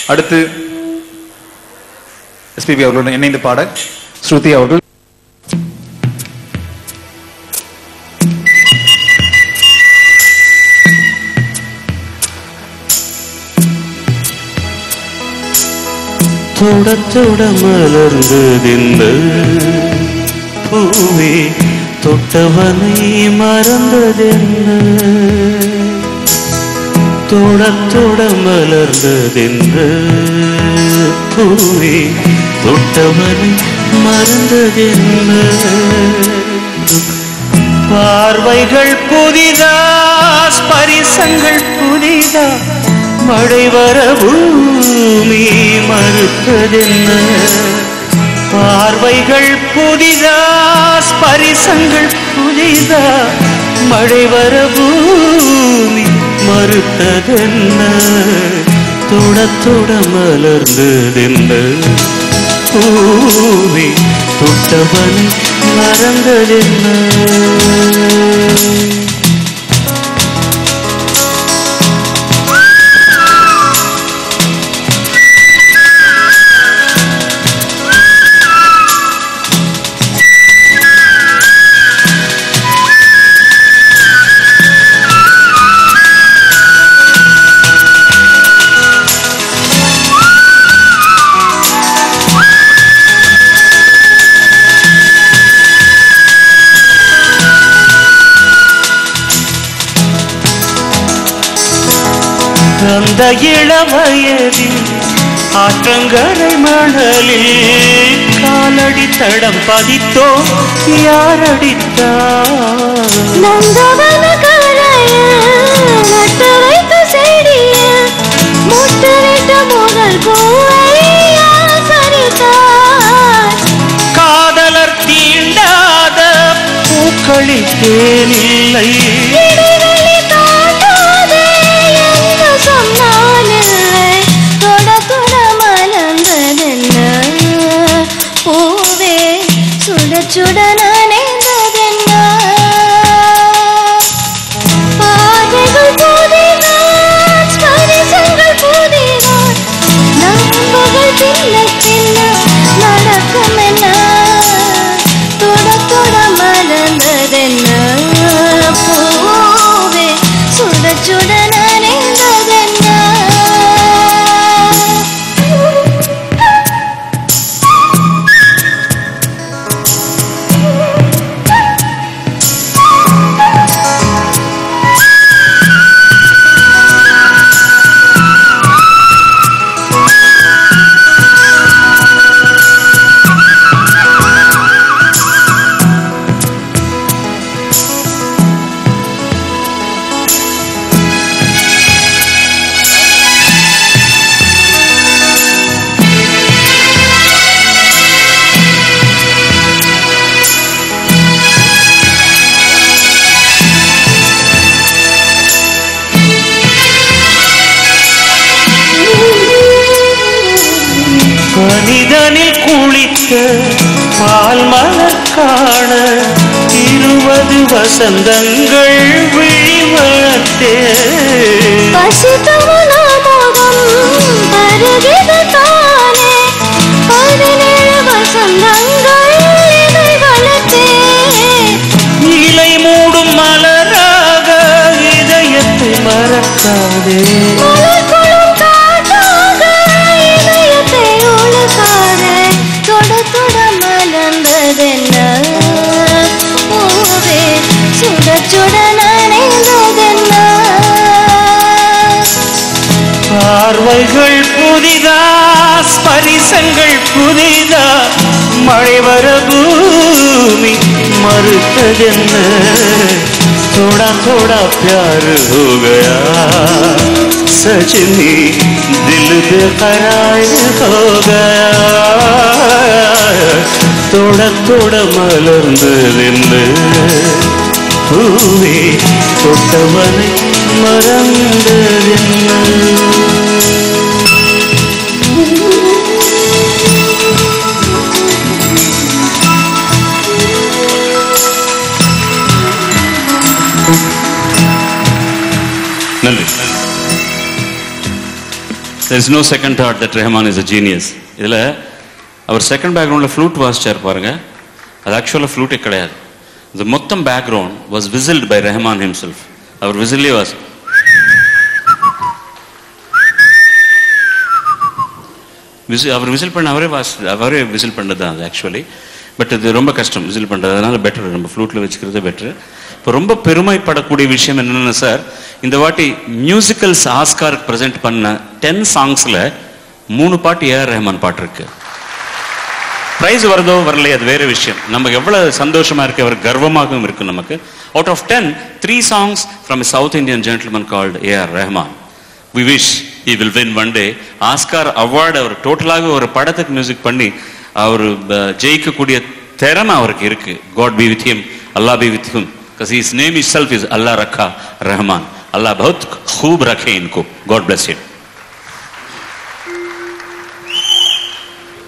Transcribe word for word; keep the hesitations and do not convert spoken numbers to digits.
அடுத்து எஸ்பிபி அவர்களுடன் இணைந்து பாட ஸ்ருதி அவர்கள். தொட தொட மலர்ந்ததென்ன பூவே தொட்டவனை மறந்ததென்ன தொட தொட மலர்ந்ததென்ன பூவே தொட்டவனை மறந்ததென்ன பார்வைகள் புதிதா ஸ்பரிசங்கள் புதிதா மழை வர பூமி மறுத்ததென்ன பார்வைகள் புதிதா ஸ்பரிசங்கள் புதிதா மழை வர பூமி மறுத்ததென்ன தொட தொட மலர்ந்ததென்ன பூமி தொட்டவனை மறந்ததென்ன அந்த இளவயதில் ஆற்றங்கரை மணலில் காலடி தடம் பதித்தோ யாரடித்தார் நந்தவன கரையில் நட்டு வைத்த செடியில் முட்டுவிட்ட முதல் பூவை யார் பறித்தார் காதலர் தீண்டாத பூக்களில் தேனில்லை சுட நனைந்ததென்ன பார்வைகள் புதிதான் ஸ்பரிசங்கள் புதிதான் நம்புகள் பின்ன பின்ன நடக்கும் என்ன தொட தொட மலர்ந்ததென்ன பூவே சுட சுட நனைந்ததென்ன மனிதனில் குளித்த பால் மலர் காண இருபது வசந்தங்கள் விழிவளர்த்தே இலை மூடும் மலராக இதயத்தை மறக்காதே பார்வைகள் புதிதா ஸ்பரிசங்கள் புதிதா மழை வர பூமி மறுத்ததென்ன थोड़ा थोड़ा प्यार हो गया सजनी दिल बेकरार हो गया थोड़ा थोड़ा मलर्ந்ததென்ன பூவே தொட்டவனை மறந்ததென்ன நன்றி. there is no second thought that Rahman is a genius. இதில் அவர் செகண்ட் பேக்ரவுண்டில் ஃப்ளூட் வாசிச்சார் பாருங்க, அது ஆக்சுவலாக ஃப்ளூட்டே கிடையாது. இந்த மொத்தம் background was whistled by Rahman himself. அவர் விசிலே வாஸ் விசி அவர் விசில் பண்ண அவரே வாசி அவரே விசில் பண்ணது தான் அது ஆக்சுவலி. பட் இது ரொம்ப கஷ்டம் விசில் பண்ணுறது, அதனால பெட்டர் நம்ம ஃப்ளூட்டில் வச்சுக்கிறது பெட்ரு. இப்போ ரொம்ப பெருமைப்படக்கூடிய விஷயம் என்னென்னா சார், இந்த வாட்டி மியூசிக்கல்ஸ் ஆஸ்காருக்கு ப்ரெசென்ட் பண்ண டென் சாங்ஸில் மூணு பாட்டு ஏஆர் ரஹ்மான் பாட்டு இருக்கு. ப்ரைஸ் வருதோ வரலையே அது வேறு விஷயம், நமக்கு எவ்வளோ சந்தோஷமாக இருக்குது, அவர் கர்வமாகவும் இருக்குது நமக்கு. Out of ten three songs from a south Indian gentleman called AR Rahman. We wish he will win one day. Oscar award அவர் டோட்டலாகவே ஒரு படத்துக்கு மியூசிக் பண்ணி அவர் ஜெயிக்கக்கூடிய திறமை அவருக்கு இருக்கு. God be with him, Allah be with him, because his name itself is Allah Rakha Rahman. Allah bahut khoob rakhe inko. God bless him.